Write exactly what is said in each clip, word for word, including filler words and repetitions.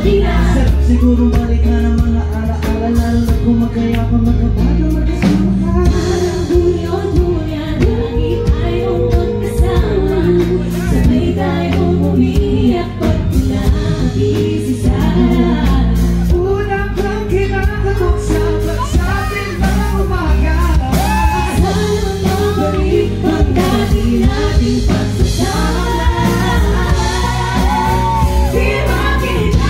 di na. Sarap siguro balikan ang mga alaala, lalo na kung magkaya pa magkabado magkasama ka. Parang buyon-buyan, lagi tayong magkasama. Sabay tayong umiyak pag pinag-iisisa. Una kang kinakatok sa pagsabi ng umaga. Sana mabalik ang dati nating pagsasama. Di makita.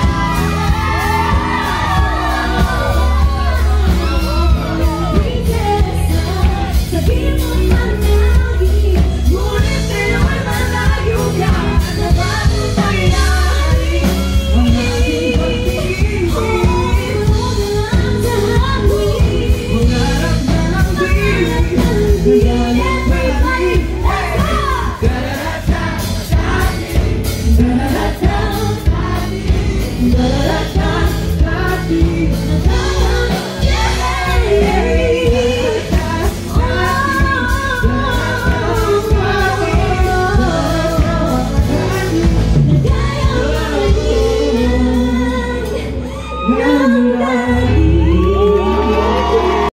Prinsesa, sabihin mo man lagi, ngunit ngayon malayo ka na bago mangyari. Ang ating pag-ibig, mangarap na lang din. Da